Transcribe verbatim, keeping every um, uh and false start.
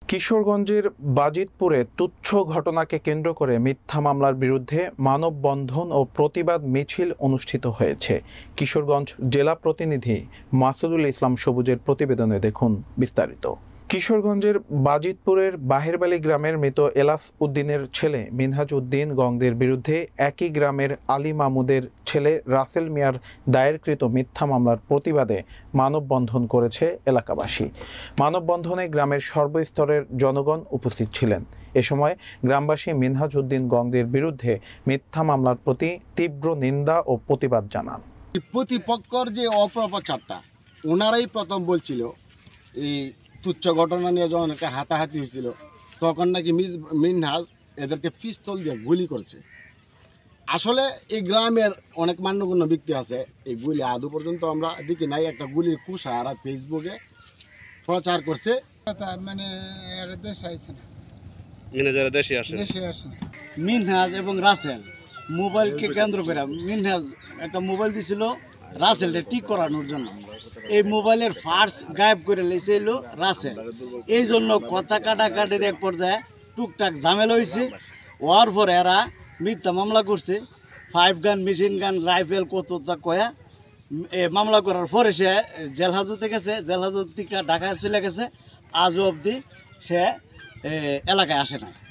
কিশোরগঞ্জের বাজিতপুরে তুচ্ছ ঘটনাকে কেন্দ্র করে মিথ্যা মামলার বিরুদ্ধে মানববন্ধন ও প্রতিবাদ মিছিল অনুষ্ঠিত হয়েছে। কিশোরগঞ্জ জেলা প্রতিনিধি মাসুদুল ইসলাম সবুজের প্রতিবেদনে দেখুন বিস্তারিত। কিশোরগঞ্জের বাজিতপুরের বাহেরবালি গ্রামের মৃত এলাস উদ্দিনের ছেলে মিনহাজ উদ্দিন গংদের বিরুদ্ধে একই গ্রামের আলী মাহমুদের ছেলে রাসেল মিয়ার দায়েরকৃত মিথ্যা মামলার প্রতিবাদে মানববন্ধন করেছে এলাকাবাসী। মানববন্ধনে গ্রামের সর্বস্তরের জনগণ উপস্থিত ছিলেন। এ সময় গ্রামবাসী মিনহাজ উদ্দিন গংদের বিরুদ্ধে মিথ্যা মামলার প্রতি তীব্র নিন্দা ও প্রতিবাদ জানান। প্রতিপক্ষর যে অপপ্রচারটা ওনারাই প্রথম বলছিল, এই তুচ্ছ ঘটনা নিয়ে যখন একটা হাতাহাতি হয়েছিল তখন নাকি মিনহাজ এদেরকে পিস্তল দিয়ে গুলি করছে। আসলে এই গ্রামের অনেক মান্যগণ্য ব্যক্তি আছে, এই গুলি আদৌ পর্যন্ত আমরা দেখি নাই। একটা গুলির কুশা আর ফেসবুকে প্রচার করছে, মানে দেশে আসে না, দেশে আসে দেশে আসে না। মিনহাজ এবং রাসেল মোবাইলকে কেন্দ্র করে মিনহাজ একটা মোবাইল দিছিল রাসেলটা ঠিক করানোর জন্য। এই মোবাইলের ফার্স গায়েব করে লেছে এলো রাসেল। এই জন্য কথা কাটাকাটির এক পর্যায়ে টুকটাক ঝামেলা হয়েছে। হওয়ার পরে এরা মিথ্যা মামলা করছে, ফাইভ গান, মেশিন গান, রাইফেল কতটা কয়া এ মামলা করার পরে সে জেল হাজতে গেছে। জেল হাজত থেকে ঢাকায় চলে গেছে। আজও অবধি সে এলাকায় আসে না।